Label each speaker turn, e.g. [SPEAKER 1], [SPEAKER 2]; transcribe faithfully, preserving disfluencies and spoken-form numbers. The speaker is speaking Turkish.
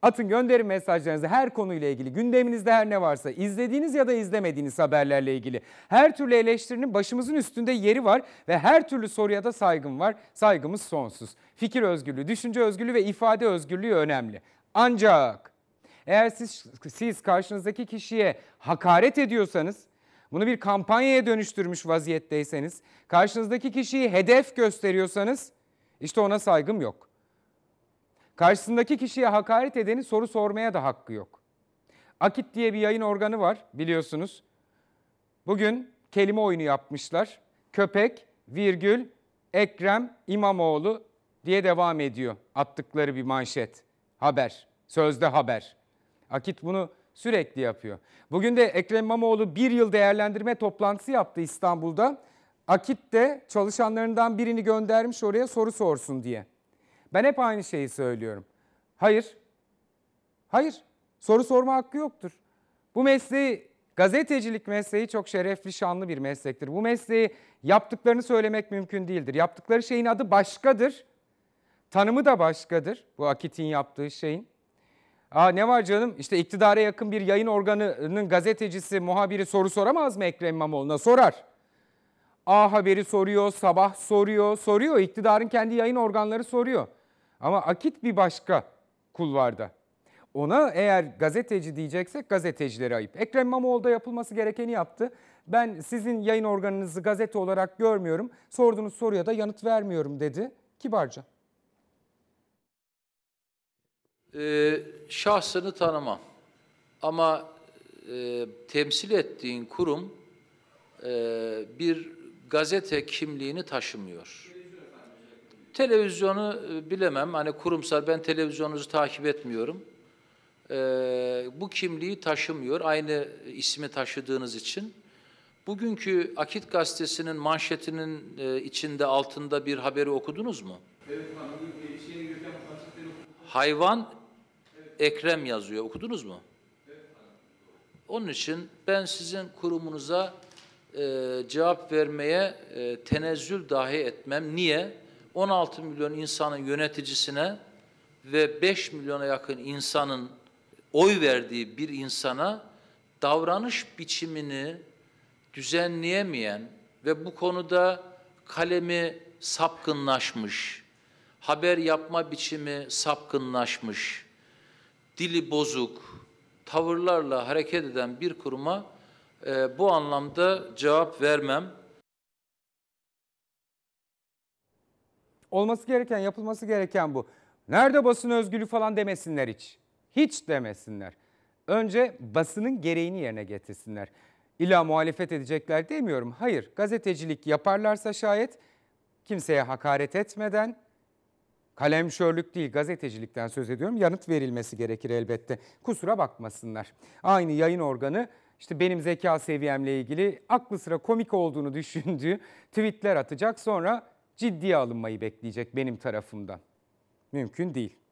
[SPEAKER 1] Atın, gönderin mesajlarınızı her konuyla ilgili, gündeminizde her ne varsa, izlediğiniz ya da izlemediğiniz haberlerle ilgili. Her türlü eleştirinin başımızın üstünde yeri var ve her türlü soruya da saygım var. Saygımız sonsuz. Fikir özgürlüğü, düşünce özgürlüğü ve ifade özgürlüğü önemli. Ancak eğer siz, siz karşınızdaki kişiye hakaret ediyorsanız, bunu bir kampanyaya dönüştürmüş vaziyetteyseniz, karşınızdaki kişiyi hedef gösteriyorsanız, işte ona saygım yok. Karşısındaki kişiye hakaret edeni soru sormaya da hakkı yok. Akit diye bir yayın organı var biliyorsunuz. Bugün kelime oyunu yapmışlar. Köpek, virgül, Ekrem İmamoğlu diye devam ediyor attıkları bir manşet. Haber, sözde haber. Akit bunu sürekli yapıyor. Bugün de Ekrem İmamoğlu bir yıl değerlendirme toplantısı yaptı İstanbul'da. Akit de çalışanlarından birini göndermiş oraya soru sorsun diye. Ben hep aynı şeyi söylüyorum. Hayır, hayır, soru sorma hakkı yoktur. Bu mesleği, gazetecilik mesleği çok şerefli, şanlı bir meslektir. Bu mesleği yaptıklarını söylemek mümkün değildir. Yaptıkları şeyin adı başkadır, tanımı da başkadır bu Akit'in yaptığı şeyin. Aa, ne var canım, işte iktidara yakın bir yayın organının gazetecisi, muhabiri soru soramaz mı Ekrem İmamoğlu'na? Sorar. A Haber'i soruyor, Sabah soruyor, soruyor. İktidarın kendi yayın organları soruyor. Ama Akit bir başka kulvarda. Ona eğer gazeteci diyeceksek gazetecilere ayıp. Ekrem İmamoğlu da yapılması gerekeni yaptı. Ben sizin yayın organınızı gazete olarak görmüyorum. Sorduğunuz soruya da yanıt vermiyorum dedi kibarca.
[SPEAKER 2] Ee, şahsını tanımam. Ama e, temsil ettiğin kurum e, bir gazete kimliğini taşımıyor. Televizyonu bilemem. Hani kurumsal, ben televizyonunuzu takip etmiyorum. Ee, bu kimliği taşımıyor. Aynı ismi taşıdığınız için. Bugünkü Akit Gazetesi'nin manşetinin e, içinde, altında bir haberi okudunuz mu? Evet. Hayvan Ekrem yazıyor. Okudunuz mu? Evet. Onun için ben sizin kurumunuza e, cevap vermeye e, tenezzül dahi etmem. Niye? on altı milyon insanın yöneticisine ve beş milyona yakın insanın oy verdiği bir insana davranış biçimini düzenleyemeyen ve bu konuda kalemi sapkınlaşmış, haber yapma biçimi sapkınlaşmış, dili bozuk, tavırlarla hareket eden bir kuruma e, bu anlamda cevap vermem.
[SPEAKER 1] Olması gereken, yapılması gereken bu. Nerede basın özgürlüğü falan demesinler hiç. Hiç demesinler. Önce basının gereğini yerine getirsinler. İlla muhalefet edecekler demiyorum. Hayır, gazetecilik yaparlarsa şayet kimseye hakaret etmeden, kalemşörlük değil gazetecilikten söz ediyorum, yanıt verilmesi gerekir elbette. Kusura bakmasınlar. Aynı yayın organı işte benim zeka seviyemle ilgili aklı sıra komik olduğunu düşündüğü tweetler atacak, sonra ciddiye alınmayı bekleyecek benim tarafımdan. Mümkün değil.